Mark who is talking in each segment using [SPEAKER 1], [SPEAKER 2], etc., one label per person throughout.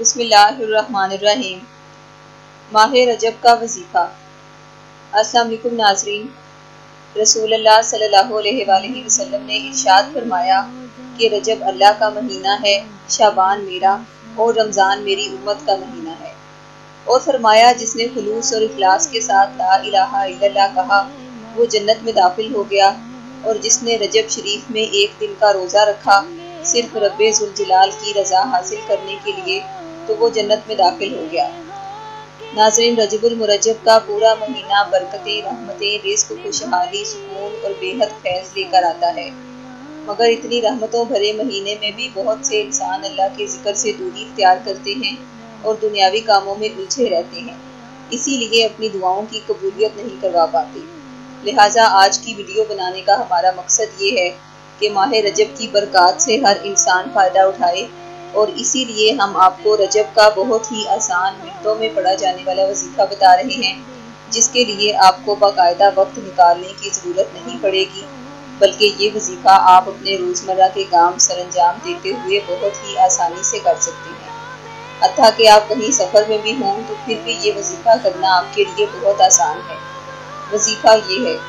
[SPEAKER 1] بسم اللہ الرحمن الرحیم۔ ماہ رجب کا وظیفہ۔ السلام علیکم ناظرین، رسول اللہ صلی اللہ علیہ وآلہ وسلم نے ارشاد فرمایا کہ رجب اللہ کا مہینہ ہے، شعبان میرا اور رمضان میری امت کا مہینہ ہے۔ اور فرمایا جس نے خلوص اور اخلاص کے ساتھ لا الہ الا اللہ کہا وہ جنت میں داخل ہو گیا، اور جس نے رجب شریف میں ایک دن کا روزہ رکھا صرف رب ذوالجلال کی رضا حاصل کرنے کے لیے تو وہ جنت میں داخل ہو گیا۔ ناظرین، رجب المرجب کا پورا مہینہ برکتیں، رحمتیں، رزق، خوشحالی، سکون اور بے حد فیض لے کر آتا ہے، مگر اتنی رحمتوں بھرے مہینے میں بھی بہت سے انسان اللہ کے ذکر سے دوری اختیار کرتے ہیں اور دنیاوی کاموں میں الجھے رہتے ہیں، اسی لیے اپنی دعاؤں کی قبولیت نہیں کروا پاتے۔ لہٰذا آج کی ویڈیو بنانے کا ہمارا مقصد یہ ہے کہ ماہ رجب کی برکات سے ہر انسان فائدہ اٹھائے، اور اسی لیے ہم آپ کو رجب کا بہت ہی آسان منٹوں میں پڑھا جانے والا وظیفہ بتا رہے ہیں، جس کے لیے آپ کو باقاعدہ وقت نکالنے کی ضرورت نہیں پڑے گی، بلکہ یہ وظیفہ آپ اپنے روزمرہ کے کام سر انجام دیتے ہوئے بہت ہی آسانی سے کر سکتے ہیں۔ حتیٰ کہ آپ کہیں سفر میں بھی ہوں تو پھر بھی یہ وظیفہ کرنا آپ کے لیے بہت آسان ہے۔ وظیفہ یہ ہے: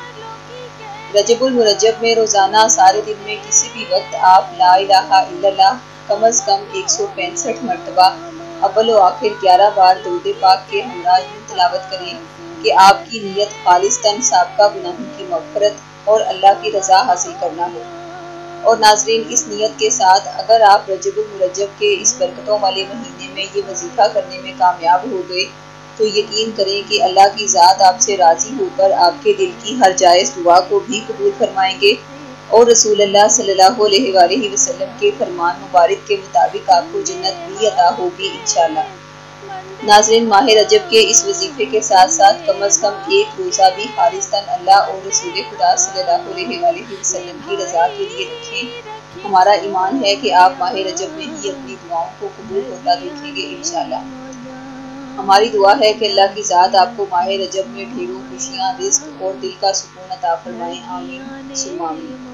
[SPEAKER 1] رجب المرجب میں روزانہ سارے دن میں کسی بھی وقت آپ لا الہ الا اللہ کم از کم 165 مرتبہ اول و آخر 11 بار درود پاک کے ہمراہ یوں تلاوت کریں کہ آپ کی نیت خالصتاً سابقہ گناہوں کی مغفرت اور اللہ کی رضا حاصل کرنا ہو۔ اور ناظرین، اس نیت کے ساتھ اگر آپ رجب المرجب کے اس برکتوں والے مہینے میں یہ وظیفہ کرنے میں کامیاب ہو گئے تو یقین کریں کہ اللہ کی ذات آپ سے راضی ہو کر آپ کے دل کی ہر جائز دعا کو بھی قبول فرمائیں گے، اور رسول اللہ صلی اللہ علیہ وآلہ وسلم کے فرمان مبارک کے مطابق آپ کو جنت بھی عطا ہوگی انشاءاللہ۔ ناظرین، ماہ رجب کے اس وظیفے کے ساتھ ساتھ کم از کم ایک روزہ بھی خالصتاً اللہ اور رسول خدا صلی اللہ علیہ وآلہ وسلم کی رضا کے لیے رکھیں۔ ہمارا ایمان ہے کہ آپ ماہ رجب میں ہی اپنی دعاؤں کو قبول ہوتا دیکھیں گے انشاءاللہ۔ ہماری دعا ہے کہ اللہ کی ذات آپ کو ماہ رجب میں ڈھیروں خوشیاں، رزق اور دل کا سکون عطا فرمائیں، آمین ثم آمین۔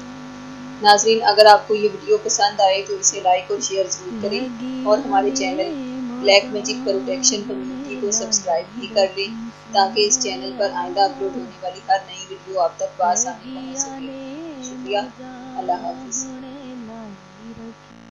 [SPEAKER 1] ناظرین، اگر آپ کو یہ ویڈیو پسند آئے تو اسے لائک اور شیئر ضرور کریں، اور ہمارے channel black magic protection community کو سبسکرائب بھی کر لیں تاکہ اس چینل پر آئندہ اپلوڈ ہونے والی ہر نئی ویڈیو آپ تک بآسانی پہنچ سکے۔ شکریہ، اللہ حافظ۔